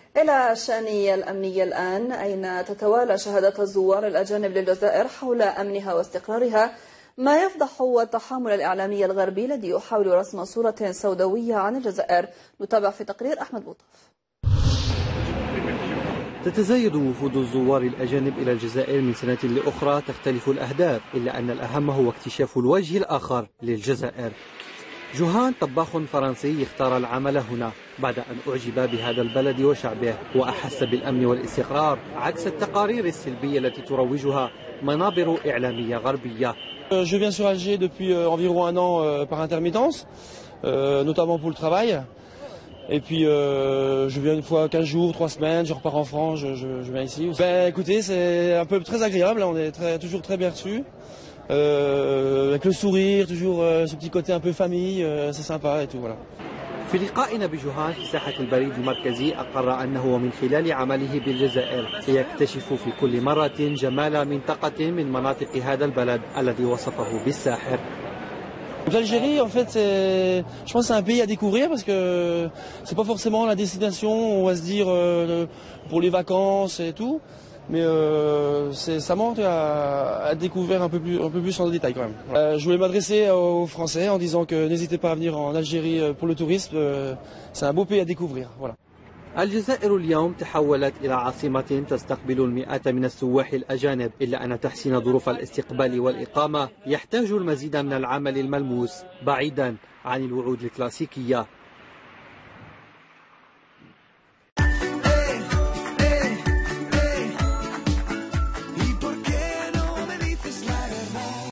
إلى الشأن الأمني الآن، أين تتوالى شهادات الزوار الأجانب للجزائر حول أمنها واستقرارها، ما يفضح التحامل الإعلامي الغربي الذي يحاول رسم صورة سوداوية عن الجزائر. نتابع في تقرير أحمد بوطف. تتزايد وفود الزوار الأجانب إلى الجزائر من سنة لأخرى، تختلف الأهداف، إلا أن الأهم هو اكتشاف الوجه الآخر للجزائر. جوهان طباخ فرنسي اختار العمل هنا بعد أن أعجب بهذا البلد وشعبه وأحس بالأمن والاستقرار عكس التقارير السلبية التي تروجها منابر إعلامية غربية. Je viens sur Alger depuis environ un an par intermittence, notamment pour le travail. Et puis je viens une fois 15 jours, 3 semaines, je repars en France, je viens ici. Ben écoutez, c'est un peu très agréable, on est toujours très bien reçus. Avec le sourire, toujours ce petit côté un peu famille, c'est sympa et tout, voilà. في لقائنا بجوهان في ساحة البريد المركزي أقر أنه من خلال عمله بالجزائر سيكتشف في كل مرة جمال منطقة من مناطق هذا البلد الذي وصفه بالساحر. L'Algérie, en fait, je pense que c'est un pays à découvrir parce que c'est pas forcément la destination où on va se dire pour les vacances et tout, mais ça manque à découvrir un peu plus en détail quand même. Je voulais m'adresser aux Français en disant que n'hésitez pas à venir en Algérie pour le tourisme, c'est un beau pays à découvrir. Voilà. الجزائر اليوم تحولت إلى عاصمة تستقبل المئات من السواح الأجانب، إلا أن تحسين ظروف الاستقبال والإقامة يحتاج المزيد من العمل الملموس بعيدا عن الوعود الكلاسيكية.